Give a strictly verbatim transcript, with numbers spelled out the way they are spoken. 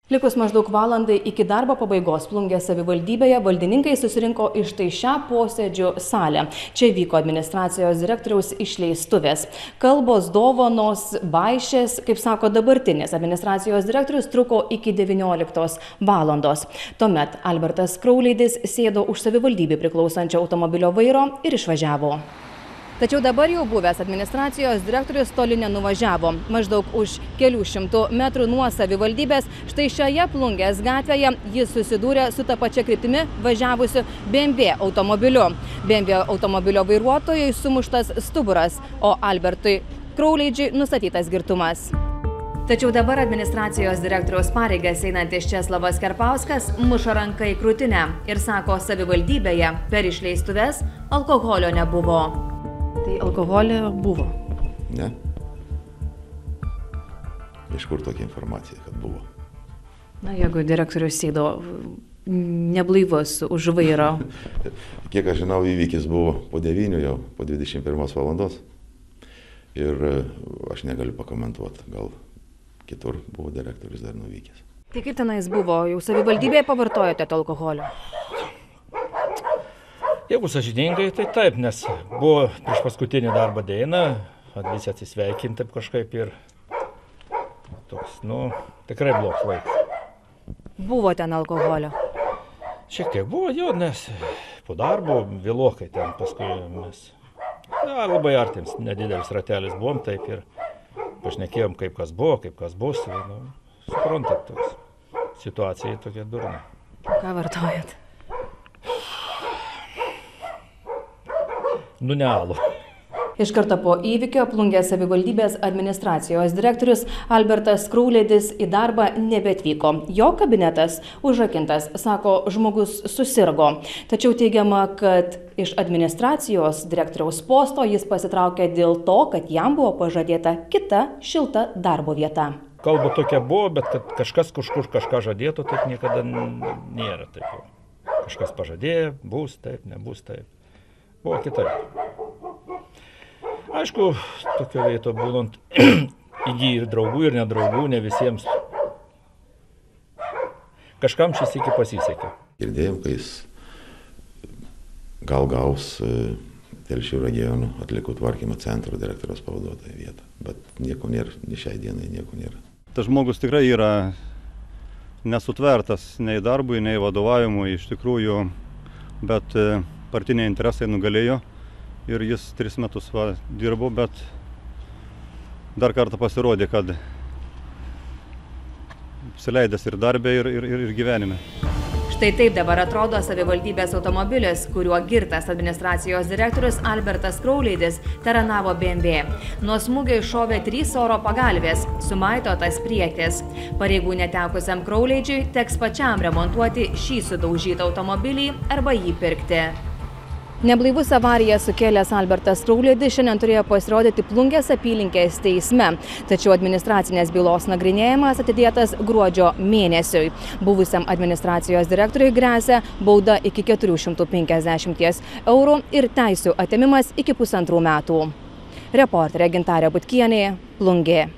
Likus maždaug valandai iki darbo pabaigos Plungės savivaldybėje valdininkai susirinko į štai šią posėdžių salę. Čia vyko administracijos direktoriaus išleistuvės. Kalbos, dovanos, vaišės, kaip sako dabartinis administracijos direktorius, truko iki devynioliktos valandos. Tuomet Albertas Krauleidis sėdo už savivaldybei priklausančio automobilio vairo ir išvažiavo. Tačiau dabar jau buvęs administracijos direktorius toli nenuvažiavo. Maždaug už kelių šimtų metrų nuo savivaldybės, štai šioje Plungės gatvėje jis susidūrė su ta pačia kryptimi važiavusiu B M W automobiliu. B M W automobilio vairuotojui sumuštas stuburas, o Albertui Krauleidžiui nustatytas girtumas. Tačiau dabar administracijos direktoriaus pareigas einantis Česlavas Kerpauskas muša ranką į krūtinę ir sako, savivaldybėje per išleistuves alkoholio nebuvo. Tai alkoholio buvo? Ne. Iš kur tokia informacija, kad buvo? Na, jeigu direktorius sėdo neblaivus už vairo. Kiek aš žinau, įvykis buvo po devynių jau, po dvidešimt pirmos valandos. Ir aš negaliu pakomentuoti, gal kitur buvo direktorius dar nuvykęs. Tai kaip tenais buvo? Jau savivaldybėje pavartojote to alkoholio? Jeigu sąžiningai, tai taip, nes buvo prieš paskutinį darbo dieną, visi atsisveikinti taip kažkaip ir toks, nu, tikrai blogas laikas. Buvo ten alkoholio? Šiek tiek buvo, jo, nes po darbo vėlokai ten paskui mes, ja, labai artims, nedidelis ratelis buvom, taip ir pašnekėjom, kaip kas buvo, kaip kas bus, nu, suprantat, toks, situacija tokia durna. Ką vartojat? Nu, ne alų. Iš karto po įvykio Plungės savivaldybės administracijos direktorius Albertas Krauleidis į darbą nebeatvyko. Jo kabinetas užrakintas, sako, žmogus susirgo. Tačiau teigiama, kad iš administracijos direktoriaus posto jis pasitraukė dėl to, kad jam buvo pažadėta kita šilta darbo vieta. Kalba tokia buvo, bet kad kažkas kažkur kažką žadėtų, taip niekada nėra. Taip. Kažkas pažadėjo, bus taip, nebus taip. Buvo kitaip. Aišku, tokio vieto būnant įgyja ir draugų, ir nedraugų, ne visiems. Kažkam šis iki pasisekė. Girdėjau, kai jis gal gaus Telšių regionų atliekų tvarkymo centro direktoriaus pavaduotojo vietą. Bet nieko nėra, nei šiai dienai nieko nėra. Tas žmogus tikrai yra nesutvertas nei darbui, nei vadovavimui iš tikrųjų, bet partiniai interesai nugalėjo ir jis tris metus va, dirbo, bet dar kartą pasirodė, kad apsileidęs ir darbė, ir, ir, ir gyvenime. Štai taip dabar atrodo savivaldybės automobilis, kuriuo girtas administracijos direktorius Albertas Krauleidis taranavo B M W. Nuo smūgio iššovė trys oro pagalvės, sumaitotas priekis. Pareigų netekusiam Krauleidžiui teks pačiam remontuoti šį sudaužytą automobilį arba jį pirkti. Neblaivus avariją sukėlęs Albertas Krauleidis šiandien turėjo pasirodyti Plungės apylinkės teisme, tačiau administracinės bylos nagrinėjimas atidėtas gruodžio mėnesiui. Buvusiam administracijos direktoriui gresia bauda iki keturių šimtų penkiasdešimties eurų ir teisių atėmimas iki pusantrų metų. Reporterė Gintarė Butkienė, Plungė.